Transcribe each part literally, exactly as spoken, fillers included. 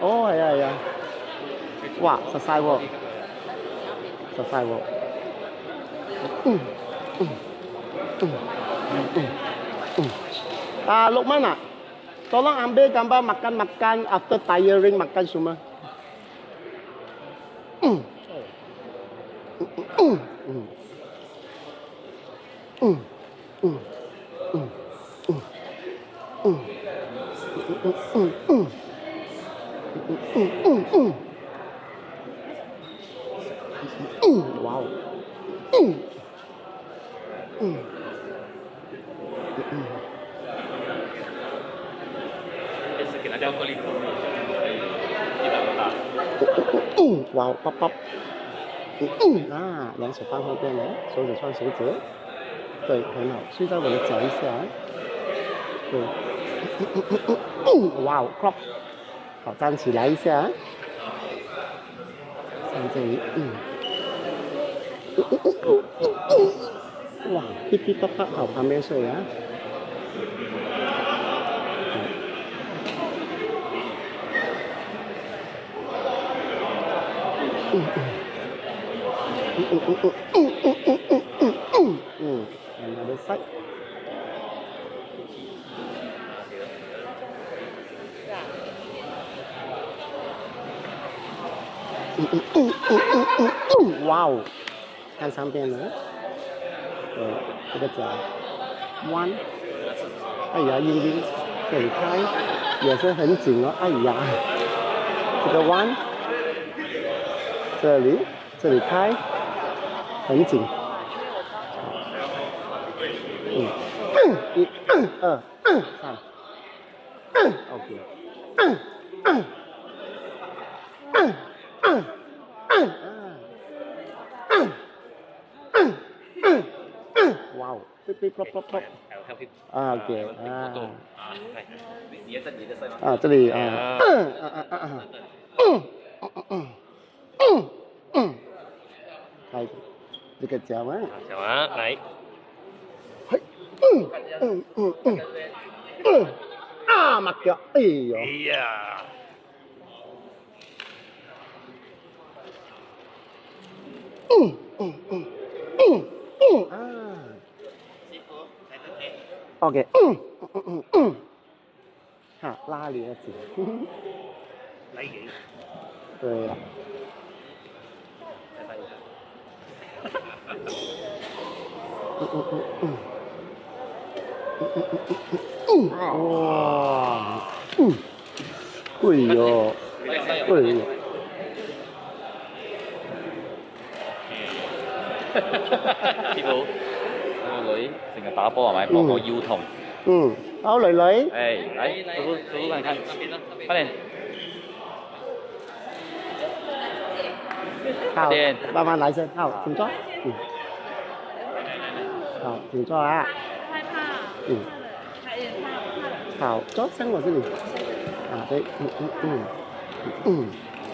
哦，係啊係啊，哇，實晒喎，實晒喎，嗯嗯嗯嗯嗯，啊六蚊啊，tolong ambil gambar makan-makan after tiring makan semua. Mm. Mm. Mm. Mm. Mm. Mm. Mm. Mm. Mm. Mm. Mm. Mm. Mm. Wow. Mm. Mm. Mm. 是给他叫过力，一百多大。 嗯，哇，ป๊อปป๊อป嗯啊，两手放后边呢，手指穿手指，对，很好，睡在我的脚下，对，嗯，哇，crop，好，站起来一下，站这里，嗯，哇，噼噼啪啪，好，旁边睡啊。嗯嗯。Mm, mm, mm, mm, mm, mm, mm, mm, mm. Mm. Another side. Mm, mm, mm, mm, mm, mm, mm. Wow. 看上边呢，对，这个脚 ，one， 哎呀，阴阴，这里开也是很紧哦，哎呀，这个 one， 这里这里开很紧。嗯，一、二、三，OK。哇哦，噼噼啪啪啪。啊，OK，啊。 你的这里的声。 啊，这里啊，嗯嗯嗯嗯嗯嗯嗯嗯嗯，来，这个脚啊。 小王来。 嘿，嗯嗯嗯嗯嗯，啊，抹脚，哎呦。 哎呀。 嗯嗯嗯嗯嗯啊。OK， 嗯嗯嗯嗯，哈，拉你的紧。 来给。 对了。 再翻一下。 嗯嗯嗯嗯。嗯嗯嗯嗯嗯，哇，嗯，哎呦，哎呦。 師傅，我個女成日打波係咪？幫我腰痛。 嗯，好，女女。 誒，嚟，叔叔叔叔看看，快點。 好，慢慢來先，好，請坐。嗯。好，請坐啊。 害怕。 嗯。 害怕。 好，坐向我這裡。啊，對，嗯嗯嗯嗯。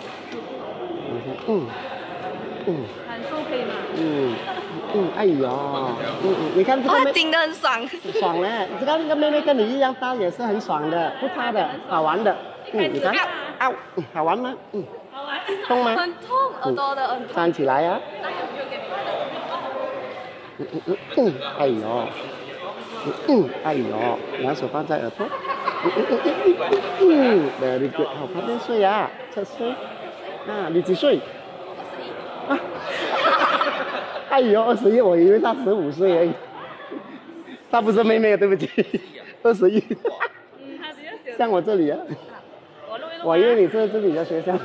嗯嗯。 感受可以嗎？ 嗯嗯，哎呀，嗯嗯，你看這個妹， 緊得很爽。 爽嘞！你看這個妹妹跟你一樣大，也是很爽的，不差的，好玩的。嗯，你看，嗷，好玩嗎？嗯。 好玩。 痛嗎？ 很痛，耳朵的很痛。 站起來啊！嗯嗯嗯嗯，哎呦，嗯嗯，哎呦，兩手放在耳朵。嗯嗯嗯嗯嗯，very good，好，旁邊睡啊，側睡。啊，你幾歲？啊，哎呦，二十一，我以為他十五歲而已。他不是妹妹，對不起，二十一。 嗯，他比較小。 像我這裡啊。 我錄一錄。 我以為你是這裡的學生。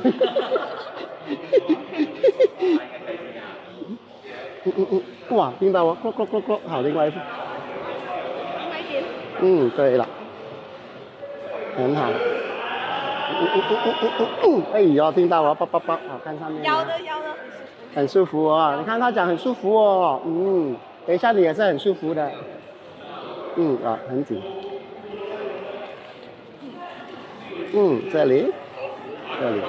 嗯嗯嗯，哇，聽到我咯咯咯咯，好，另外一副。 另外一邊。 嗯，對了，很好。嗯嗯嗯嗯嗯嗯，哎呦，聽到我，啵啵啵，好看上面。 腰的腰的。 很舒服哦，你看他講很舒服哦，嗯，等一下你也是很舒服的，嗯啊，很緊，嗯，這裡，這裡，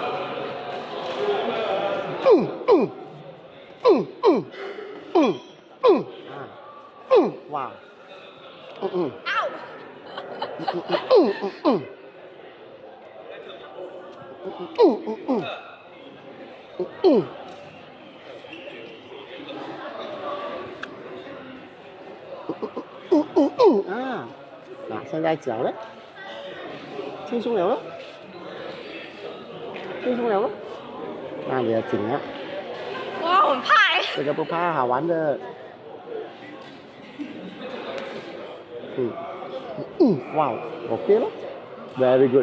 嗯嗯嗯嗯嗯嗯啊，嗯哇，嗯嗯，嗯嗯嗯嗯嗯。 嗯嗯嗯嗯嗯嗯。嗯嗯嗯啊，那现在脚呢？轻松了咯，轻松了咯。那你要紧了。 哇，我很怕哎。 这个不怕，好玩的。嗯嗯，哇 ，OK 了 ，very good。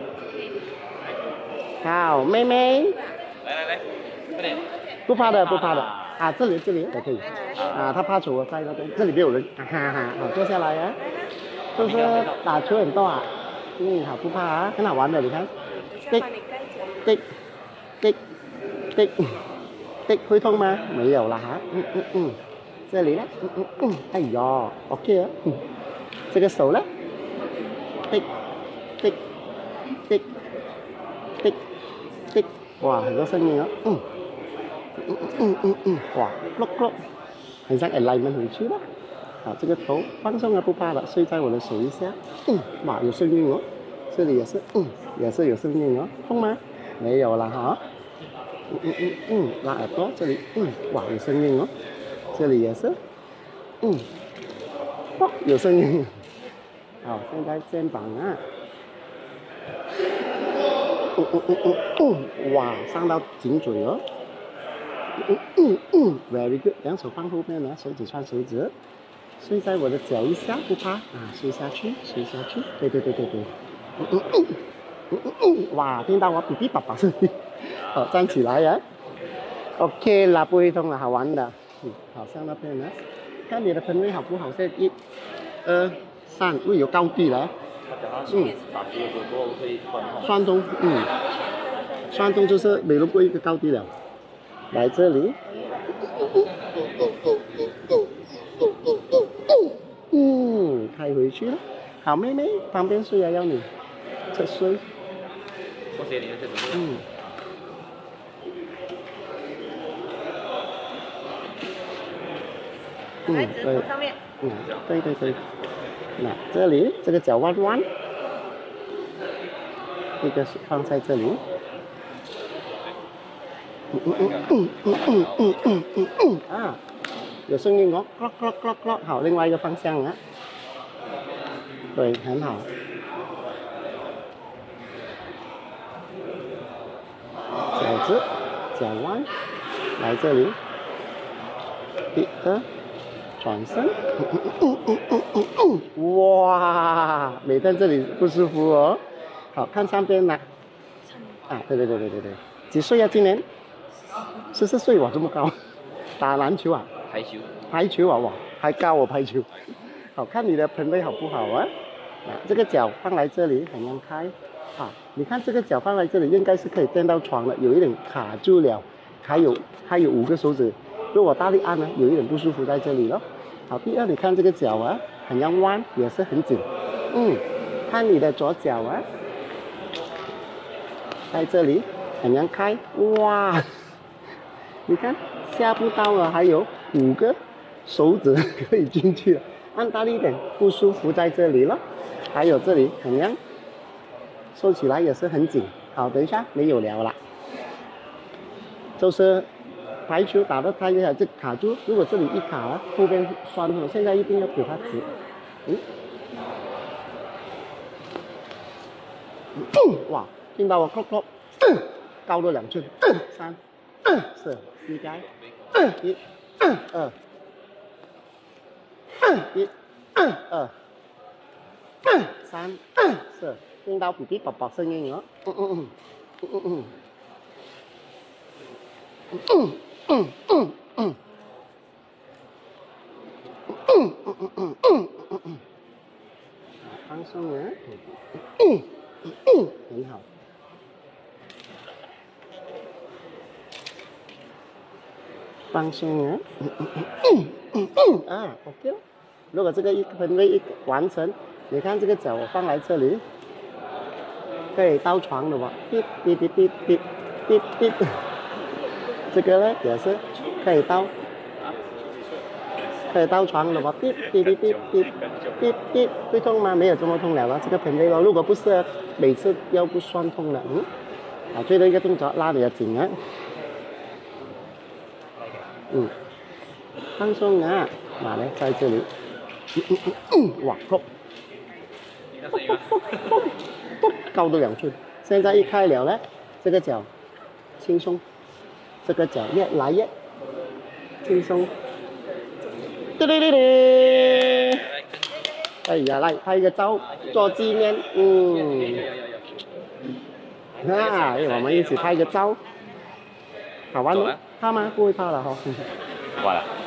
好，妹妹。 来来来，快点。 不怕的，不怕的。啊，这里这里也可以。啊，他怕球，在那边，这里没有人。哈哈哈，好，坐下来啊。就是打球很多啊。嗯，好，不怕啊，很好玩的，你看。滴滴滴滴滴，会痛吗？没有了哈。嗯嗯嗯，这里呢？嗯嗯嗯，哎呦 ，OK 啊。嗯，这个手呢？滴滴滴滴滴，哇，很多声音哦。嗯嗯嗯嗯嗯，哇，咯咯，很像 alignment 回去了。好，这个头放松啊，不怕了，睡在我的手一下。嗯，哇，有声音哦。这里也是，嗯，也是有声音哦。痛吗？没有了哈。嗯嗯嗯嗯，拉耳朵这里，嗯，哇，有声音哦。这里也是，嗯，哦，有声音。好，现在肩膀啊。嗯嗯嗯嗯嗯，哇，上到颈椎哦。嗯嗯嗯 ，very good， 两手放后面呢，手指穿手指，睡在我的脚一下，不怕啊，睡下去，睡下去，对对对对对。嗯嗯嗯嗯嗯嗯，哇，听到我哔哔叭叭声音，好，站起来呀。OK 啦，不会痛了，好玩的。嗯，好，上那边呢，看你的喷位好不好？现在一、二、三，会有高低了。 嗯，打球的时候会酸痛。 酸痛，嗯，酸痛就是每路过一个高低了。来这里，嗯，开回去了。好妹妹，旁边睡啊，要你侧睡。 我写你的这个。 嗯。嗯，对，嗯，对对对。那这里这个脚弯弯，一个是放在这里。嗯嗯嗯嗯嗯嗯嗯嗯嗯嗯啊，有声音哦，咯咯咯咯，好，另外一个方向啊，对，很好。脚趾，脚弯，来这里，一二，转身，嗯嗯嗯嗯嗯嗯嗯，哇，每天这里不舒服哦。好看上边呢，啊，对对对对对对，几岁啊？今年？十四岁哇，这么高，打篮球啊？ 排球。 排球啊，哇，还高我排球。好看你的盆位好不好啊？啊，这个脚放来这里，很让开。啊，你看这个脚放来这里，应该是可以垫到床了，有一点卡住了，还有还有五个手指，如果大力按呢，有一点不舒服在这里了。好，第二你看这个脚啊，很让弯，也是很紧。嗯，看你的左脚啊，在这里很让开，哇，你看下不到了，还有五个手指可以进去了，按大力一点，不舒服在这里了，还有这里很让。收起来也是很紧。好，等一下没有聊了，就是排球打得太厉害，这卡住。如果这里一卡了，后边酸了，现在一定要给它直。嗯，嗯哇，听到我咯咯，嗯、高了两寸，嗯、三、嗯、四，膝盖，嗯、一、嗯、二，嗯、一、嗯、二，嗯、三、嗯、四。听到哔哔叭叭声音哦，嗯嗯嗯，嗯嗯嗯，嗯嗯嗯嗯，嗯嗯嗯嗯嗯嗯嗯，放松啊，嗯嗯嗯，很好，放松啊，嗯嗯嗯嗯嗯嗯啊 ，OK 了。如果这个一分位一完成，你看这个脚我放来这里。可以到床的吧？滴滴滴滴滴滴滴，这个呢也是可以到，可以到床的吧？滴滴滴滴滴滴滴，会痛吗？没有这么痛了吧？这个盆位咯，如果不是每次腰不酸痛了，嗯， 啊，最后一个动作拉你的颈啊，嗯，放松啊，哪呢，在这里，嗯嗯嗯嗯，哇，够，高度两寸。现在一开了呢，这个脚轻松，这个脚越来越轻松。对对对对，哎呀，来拍个照做纪念，嗯，那、哎、我们一起拍个照，好玩吗？怕吗？不会怕了哈。 不怕了。